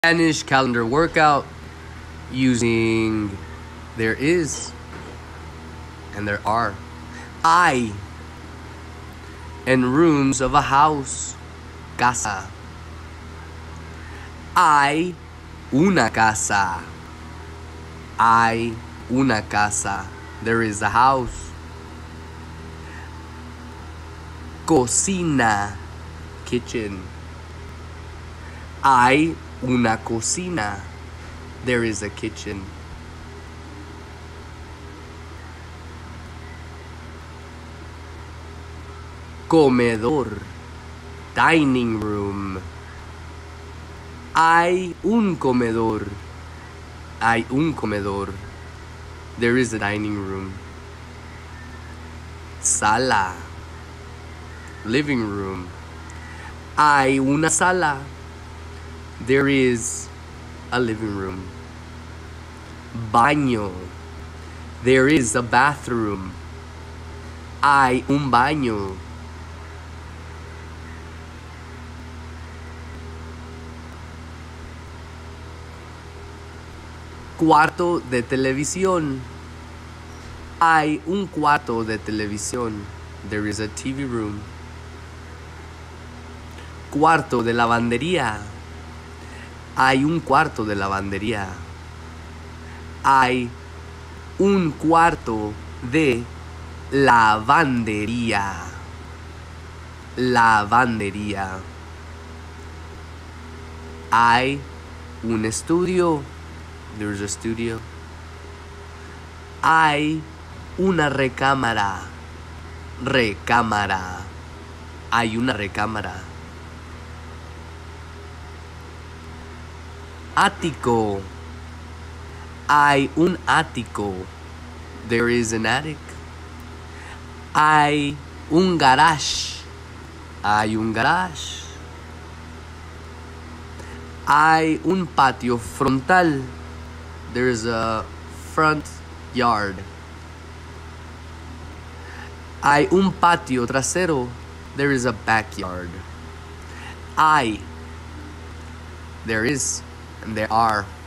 Spanish calendar workout using there is and there are. I and rooms of a house. Casa. Hay una casa. Hay una casa. There is a house. Cocina. Kitchen. Hay una cocina. There is a kitchen. Comedor. Dining room. Hay un comedor. Hay un comedor. There is a dining room. Sala. Living room. Hay una sala. There is a living room. Baño. There is a bathroom. Hay un baño. Cuarto de televisión. Hay un cuarto de televisión. There is a TV room. Cuarto de lavandería. Hay un cuarto de lavandería. Hay un cuarto de lavandería. Lavandería. Hay un estudio. There's a studio. Hay una recámara. Recámara. Hay una recámara. Ático. Hay un ático. There is an attic. Hay un garage. Hay un garage. Hay un patio frontal. There is a front yard. Hay un patio trasero. There is a backyard. Hay. There is. And there are.